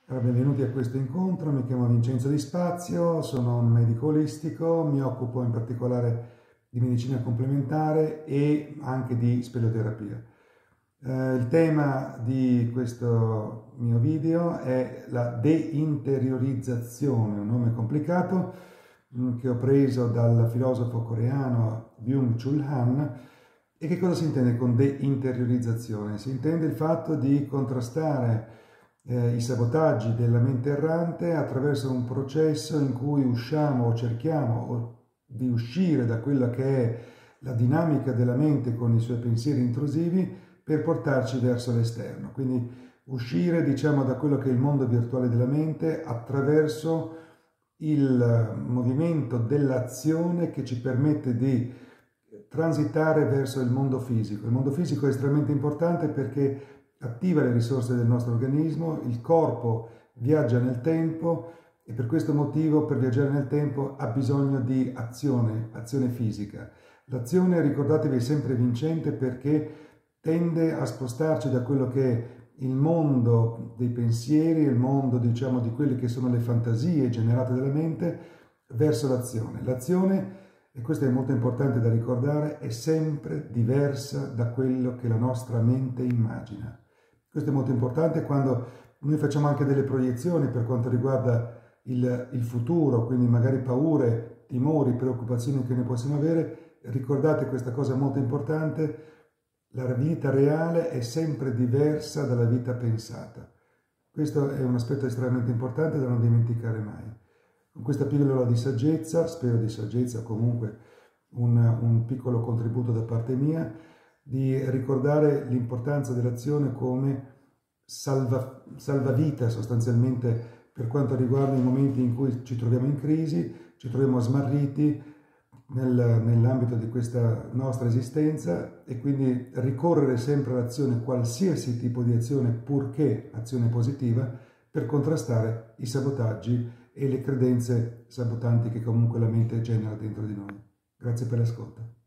Benvenuti a questo incontro, mi chiamo Vincenzo Di Spazio, sono un medico olistico, mi occupo in particolare di medicina complementare e anche di speleoterapia. Il tema di questo mio video è la deinteriorizzazione, un nome complicato che ho preso dal filosofo coreano Byung-Chul Han. E che cosa si intende con deinteriorizzazione? Si intende il fatto di contrastare i sabotaggi della mente errante attraverso un processo in cui usciamo o cerchiamo di uscire da quella che è la dinamica della mente con i suoi pensieri intrusivi per portarci verso l'esterno. Quindi uscire, diciamo, da quello che è il mondo virtuale della mente attraverso il movimento dell'azione che ci permette di transitare verso il mondo fisico. Il mondo fisico è estremamente importante perché attiva le risorse del nostro organismo, il corpo viaggia nel tempo e per questo motivo, per viaggiare nel tempo, ha bisogno di azione fisica. L'azione, ricordatevi, è sempre vincente perché tende a spostarci da quello che è il mondo dei pensieri, il mondo, diciamo, di quelle che sono le fantasie generate dalla mente, verso l'azione. L'azione, e questo è molto importante da ricordare, è sempre diversa da quello che la nostra mente immagina. Questo è molto importante quando noi facciamo anche delle proiezioni per quanto riguarda il futuro, quindi magari paure, timori, preoccupazioni che ne possiamo avere. Ricordate questa cosa molto importante: la vita reale è sempre diversa dalla vita pensata. Questo è un aspetto estremamente importante da non dimenticare mai. Con questa pillola di saggezza, spero di saggezza, comunque un piccolo contributo da parte mia, di ricordare l'importanza dell'azione come salvavita sostanzialmente per quanto riguarda i momenti in cui ci troviamo in crisi, ci troviamo smarriti nell'ambito di questa nostra esistenza, e quindi ricorrere sempre all'azione, qualsiasi tipo di azione, purché azione positiva, per contrastare i sabotaggi e le credenze sabotanti che comunque la mente genera dentro di noi. Grazie per l'ascolto.